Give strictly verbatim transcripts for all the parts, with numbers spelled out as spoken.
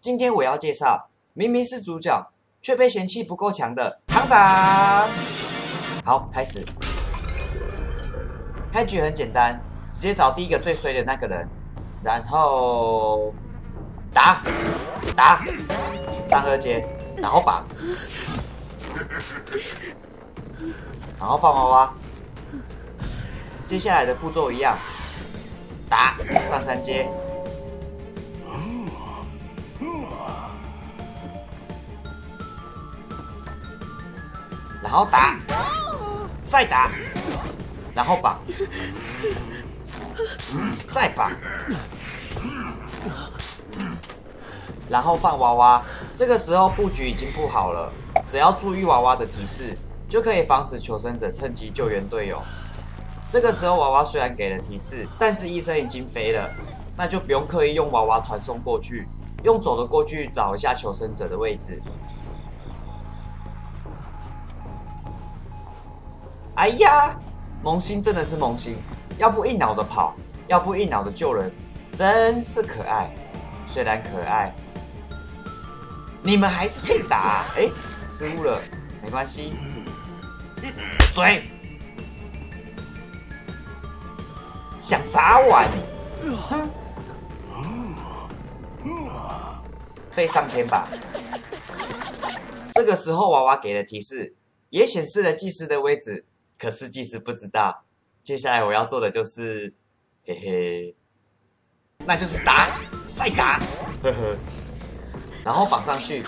今天我要介绍明明是主角却被嫌弃不够强的厂长。好，开始。开局很简单，直接找第一个最衰的那个人，然后打打上二阶，然后绑，然后放娃娃。接下来的步骤一样，打上三阶。 然后打，再打，然后绑，再绑，然后放娃娃。这个时候布局已经布好了，只要注意娃娃的提示，就可以防止求生者趁机救援队友。这个时候娃娃虽然给了提示，但是医生已经飞了，那就不用刻意用娃娃传送过去，用走的过去找一下求生者的位置。 哎呀，萌新真的是萌新，要不一脑的跑，要不一脑的救人，真是可爱。虽然可爱，你们还是欠打。哎，失误了，没关系。嘴，想砸我啊你？哼，飞上天吧。这个时候娃娃给了提示，也显示了祭司的位置。 可是祭司不知道，接下来我要做的就是，嘿嘿，那就是打，再打，呵呵，然后绑上去，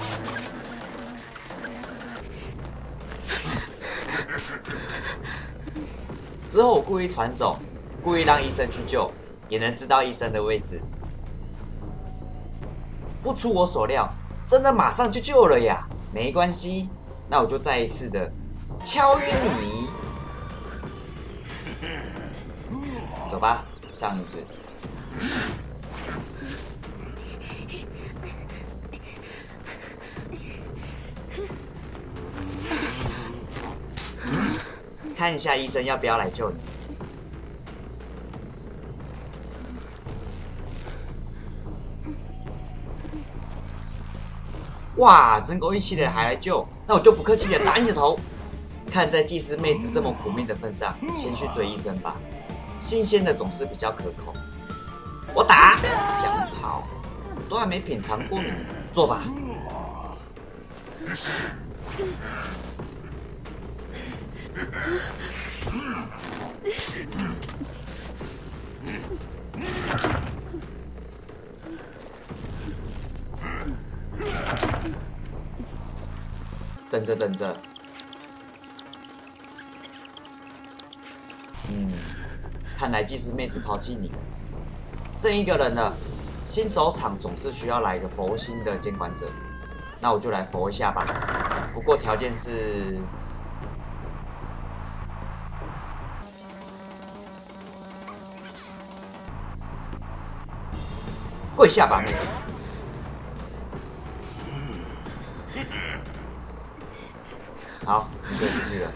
之后我故意传走，故意让医生去救，也能知道医生的位置。不出我所料，真的马上就救了呀！没关系，那我就再一次的。 敲晕你，走吧，上椅子。看一下医生要不要来救你。哇，真够义气的还来救，那我就不客气的打你的头。 看在祭司妹子这么苦命的份上，先去追医生吧。新鲜的总是比较可口。我打，想跑，都还没品尝过你，做吧。等着等着。 嗯，看来祭司妹子抛弃你了，剩一个人了。新手场总是需要来一个佛心的监管者，那我就来佛一下吧。不过条件是，跪下吧，妹子。好，你可以出去了。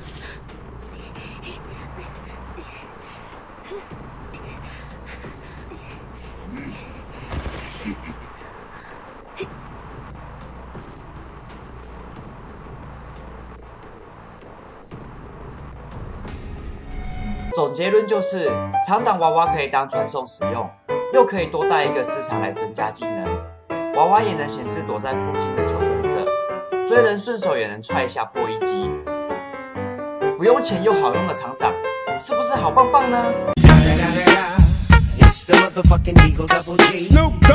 总结论就是，厂长娃娃可以当传送使用，又可以多带一个市场来增加技能。娃娃也能显示躲在附近的求生者，追人顺手也能踹一下破一击。不用钱又好用的厂长，是不是好棒棒呢？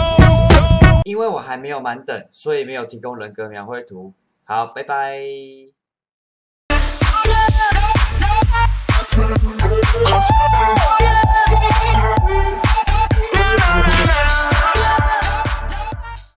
因为我还没有满等，所以没有提供人格描绘图。好，拜拜。